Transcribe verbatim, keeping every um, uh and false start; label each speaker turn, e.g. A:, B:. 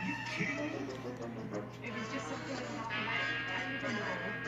A: It was just something that happened. I, I don't even know.